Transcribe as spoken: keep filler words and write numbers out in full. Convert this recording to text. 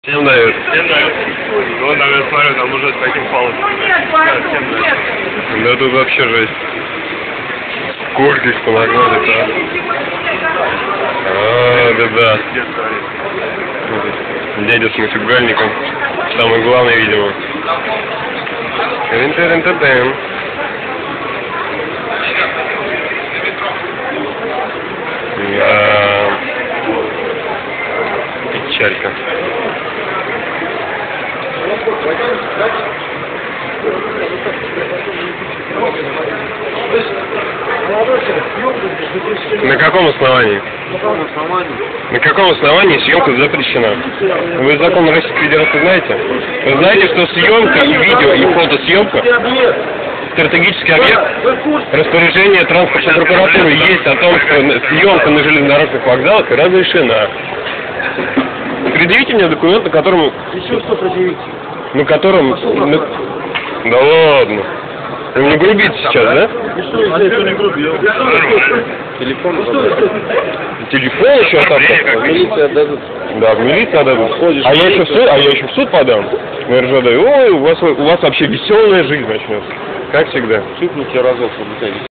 Всем дают. Всем дают. Вот там я смотрю, там уже с таким палочком. Да, всем дают. Да тут вообще жесть. Сколько их понагнали, да? А, да, да. Дядя с матюгальником. Самый главный, видимо. Рин-тин-тин-тин. Да. Печалька. На каком основании? На каком основании съемка запрещена? Вы закон Российской Федерации знаете? Вы знаете, что съемка и видео, и фотосъемка стратегический объект? Распоряжение транспортной прокуратуры есть о том, что съемка на железнодорожных вокзалах разрешена. Предъявите мне документ, на котором... Еще что предъявить? На котором... На... Да ладно. Вы не грубите сейчас, да? А что не грубил? Телефон Телефон еще оставил? В милиции отдадут. Да, в милицию отдадут. А я еще в суд, а я еще в суд подам. На эр жэ дэ. Ой, у вас, у вас вообще веселая жизнь начнется. Как всегда. Шикните разок, чтобы